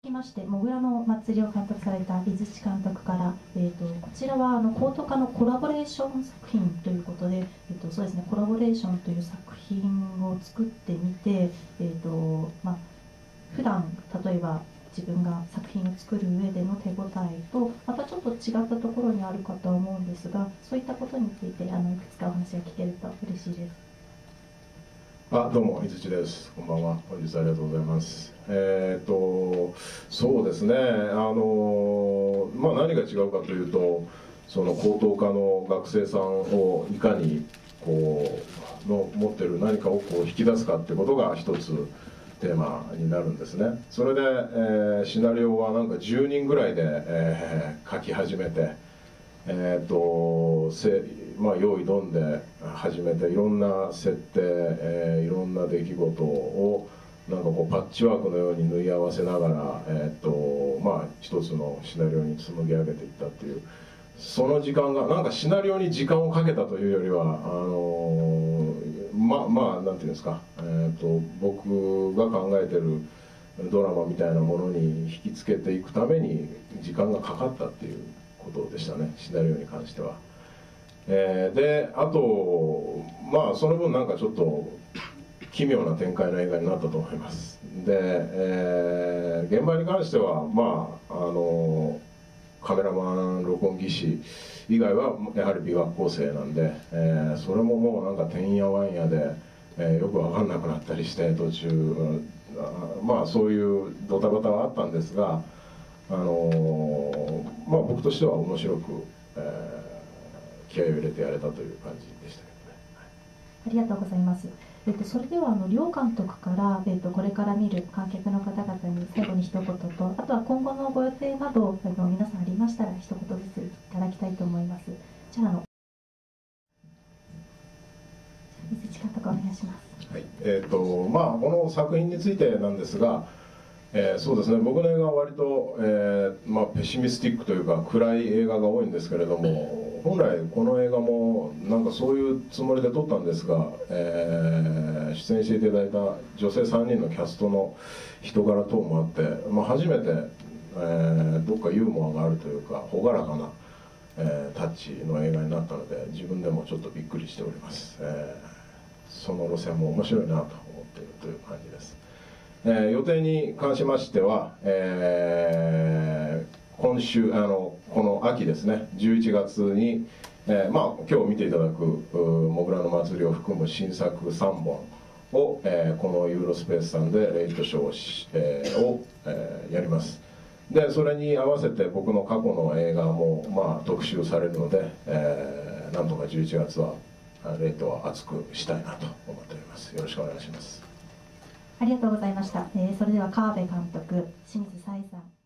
きまして、もぐらの祭りを監督された井槌監督から、こちらは高等科のコラボレーション作品ということで、そうですね、コラボレーションという作品を作ってみて、普段例えば自分が作品を作る上での手応えとまたちょっと違ったところにあるかと思うんですが、そういったことについていくつかお話が聞けると嬉しいです。 どうも井槌です。こんばんは。本日はありがとうございます。そうですね。何が違うかというと、その高等科の学生さんをいかに持ってる何かを引き出すかってことが一つテーマになるんですね。それで、シナリオはなんか10人ぐらいで、書き始めて、用意どんで始めて、いろんな設定、いろんな出来事をなんかパッチワークのように縫い合わせながら、一つのシナリオに紡ぎ上げていったっていう、その時間がなんかシナリオに時間をかけたというよりはなんていうんですか、僕が考えてるドラマみたいなものに引きつけていくために時間がかかったっていうことでしたね、シナリオに関しては。であとその分なんかちょっと奇妙な展開の映画になったと思います。で、現場に関してはカメラマン録音技師以外はやはり美学構成なんで、それももうなんかてんやわんやで、よく分かんなくなったりして途中そういうドタバタはあったんですが、僕としては面白く、気合を入れてやれたという感じでしたけどね。 ありがとうございます。それでは両監督から、これから見る観客の方々に最後に一言と、あとは今後のご予定など皆さんありましたら一言ずついただきたいと思います。じゃあ井槌監督お願いします。 はい、この作品についてなんですが、そうですね、僕の映画は割と、ペシミスティックというか暗い映画が多いんですけれども、本来この映画もなんかそういうつもりで撮ったんですが、出演していただいた女性3人のキャストの人柄等もあって、初めて、どっかユーモアがあるというか朗らかな、タッチの映画になったので、自分でもちょっとびっくりしております。その路線も面白いなと思っているという感じです。予定に関しましては、今週この秋ですね、11月に、今日見ていただく「もぐらの祭り」を含む新作3本を、このユーロスペースさんでレイトショーを、やります。でそれに合わせて僕の過去の映画も、特集されるので、なんとか11月はレイトは熱くしたいなと思っております。よろしくお願いします。 ありがとうございました。それでは川辺監督、清水彩さん。